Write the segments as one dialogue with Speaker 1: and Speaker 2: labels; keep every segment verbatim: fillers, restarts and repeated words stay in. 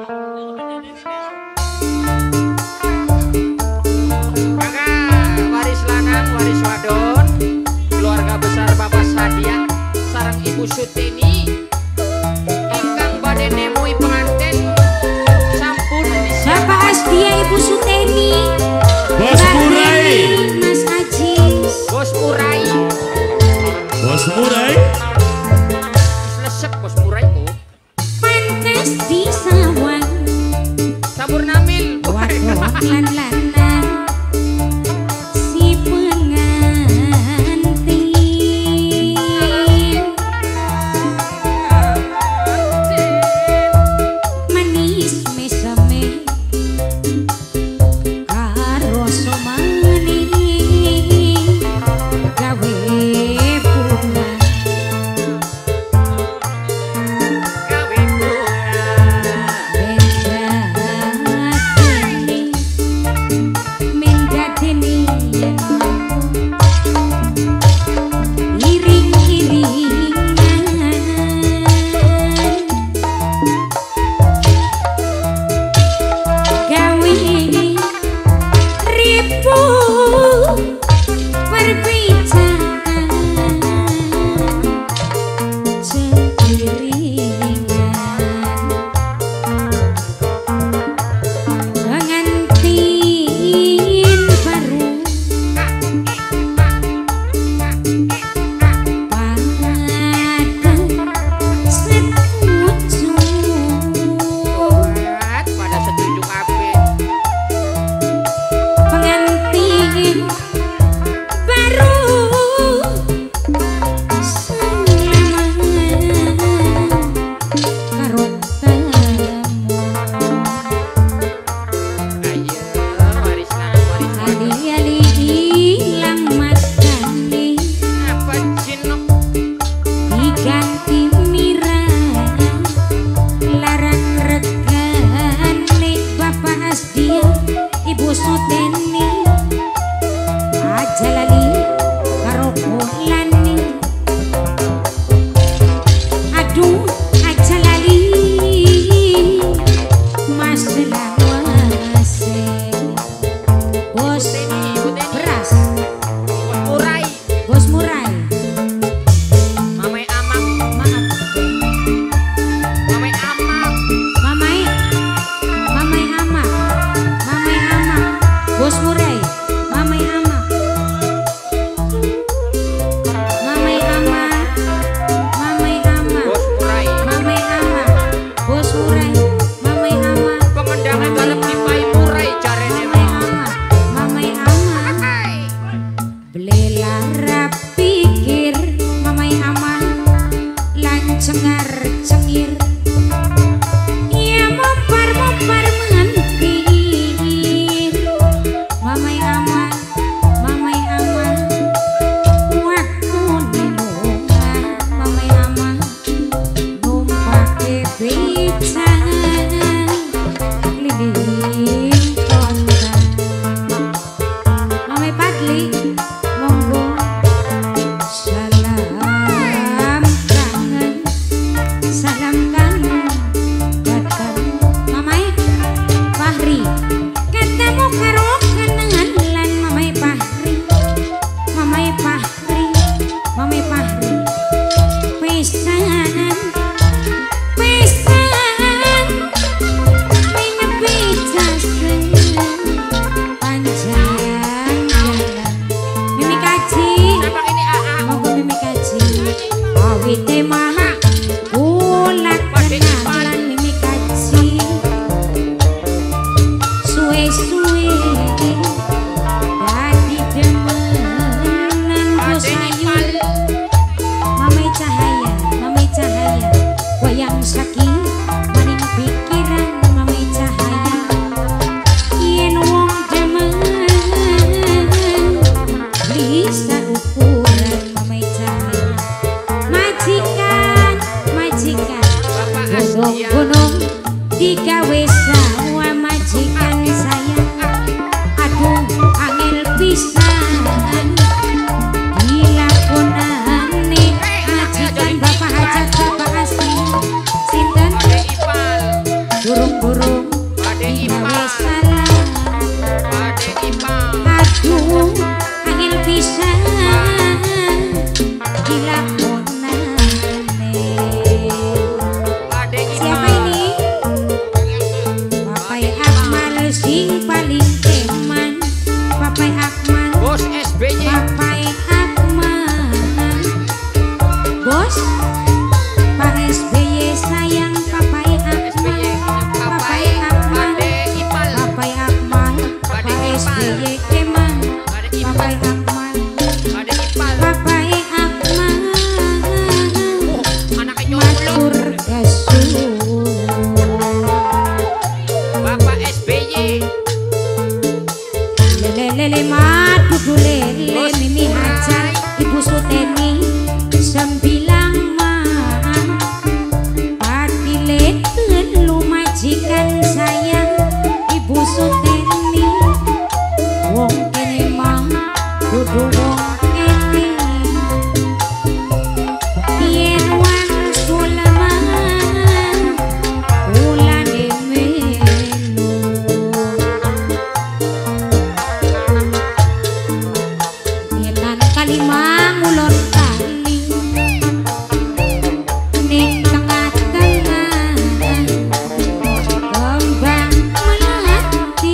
Speaker 1: waris lanang, waris wadon, keluarga besar Bapak Sadia, sareng Ibu Sutini, ingkang badhe nemui pengantin sampun disiapkan.
Speaker 2: Bapak Asdia, Ibu Sutini,
Speaker 3: Bos Murai,
Speaker 2: Mas Ajis,
Speaker 1: Bos Murai,
Speaker 3: Bos Murai,
Speaker 1: lesek Bos Murai ku,
Speaker 2: pantes disawang,
Speaker 1: sabur namil,
Speaker 2: waduh lan lanang, si pengantin, manis mesame, karo somani, gawe bunga.
Speaker 1: gawe bunga. Pada setuju kabeh.
Speaker 2: Pengantin baru salaman karo tamu,
Speaker 1: Ayo waris lanang, waris wadon.
Speaker 2: ali-ali ilang matane
Speaker 1: Apa jinok?
Speaker 2: diganti mirah, larang regane Bapak Asdia, Ibu Suteni, aja lali karo kulane, aduh aja lali mas lawase, bos beras,
Speaker 1: Bos Murai,
Speaker 2: bos murai,
Speaker 1: Mamai Amak,
Speaker 2: maaf
Speaker 1: Mamai Amak,
Speaker 2: mamai mamai ama mamai ama bos murai, mamai ama mamai ama mamai ama
Speaker 1: Bos Murai.
Speaker 2: mamai ama bos murai, mamai ama
Speaker 1: Pengendangan galep dipai Murai jarene
Speaker 2: mamai
Speaker 1: mah.
Speaker 2: ama mamai ama
Speaker 1: Hai.
Speaker 2: belela pikir mamai ama lan cengar cengir, ya mempar mempar mengantir, mamai ama mamai ama waktu nenunga, mamai ama numpake beca keliling kota, mamai Padli monggo salam kangen, salam kangen ketemu mamai Fahri, ketemu karo kenangan lan mamai Fahri, mamai Fahri, mamai Fahri, pisan pisan minepi jasen panjang jalan, Mimi Kaji,
Speaker 1: Siapa ini A A?
Speaker 2: monggo Mimi Kaji, awite maha ulak kenalan Mimi Kaji, suwe-suwe dadi demenan bos
Speaker 1: Ade
Speaker 2: ayu,
Speaker 1: Ipal.
Speaker 2: mamai cahaya, mamai cahaya, wayang saki maning pikiran mamai cahaya, yen wong demen bisa ukuran mamai cahaya, majikan majikan
Speaker 1: Bapak
Speaker 2: gunung
Speaker 1: Asdia.
Speaker 2: gunung digawe sawa majikan saya, aduh angel pisan dilakonane majikan Bapak Hajat Bapak Asli, sinten
Speaker 1: Ade Ipal.
Speaker 2: durung durung
Speaker 1: Pade
Speaker 2: digawe
Speaker 1: Ipal.
Speaker 2: salah.
Speaker 1: Pade Ipal.
Speaker 2: Aduh, angel pisan dilakonane.
Speaker 1: Pade
Speaker 2: Siapa
Speaker 1: Ipal.
Speaker 2: ini? Papai Akmal sing paling eman. Papai Akmal,
Speaker 1: Bos S B Y.
Speaker 2: Papai Akmal. Bos, Pak S B Y sayang Papai
Speaker 1: S B Y.
Speaker 2: Akmal.
Speaker 1: Papai
Speaker 2: Papai Akmal,
Speaker 1: Pade Ipal.
Speaker 2: Papai Akmal, Pak S B Y eman.
Speaker 1: Pade
Speaker 2: Papai
Speaker 1: Ipal.
Speaker 2: Akmal,
Speaker 1: Pade Ipal.
Speaker 2: Papai Akmal.
Speaker 1: Oh, anaknya
Speaker 2: Matur
Speaker 1: nyolong.
Speaker 2: kesuwun.
Speaker 1: Bapak S B Y.
Speaker 2: Lele lele madu lele mimi hajar ibu suteni sembilang man pati leten lu majikan sayang ibu suteni wong kene mang dudu wong kene yen wan sulaman ulane melu. Nyetan kalimang ulon kali ning tengah-tengah kembang melati.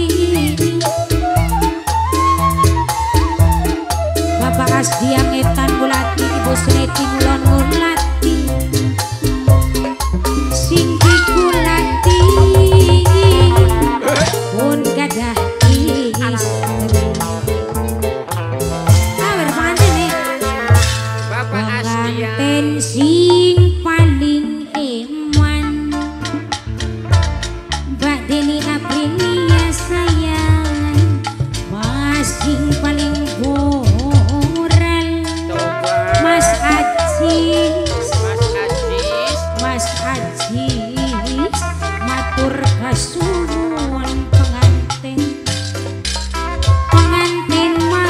Speaker 2: Bapak Asdia ngetan bulati ibu Sreti ngulon ngulati sing dikulati pun gadah istri. Kabar panten nih.
Speaker 1: Bapak Asdia.
Speaker 2: Pengantin sing paling eman Mbak Deni Aprilia sayang Mas sing paling moral
Speaker 1: Coba.
Speaker 2: Mas Ajis
Speaker 1: Mas Ajis.
Speaker 2: Mas Ajis matur kasuwun pengantin pengantin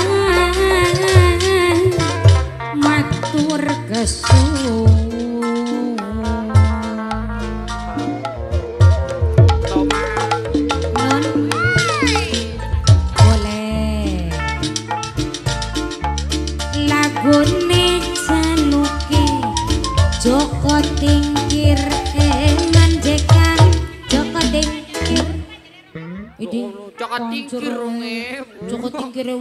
Speaker 2: man matur kesuwun.
Speaker 1: Coba.
Speaker 2: Nun boleh lagune jaluke Joko Tingkir eman jekan Joko Tingkir. Ini
Speaker 1: Cokot tingkir.
Speaker 2: Joko Tingkir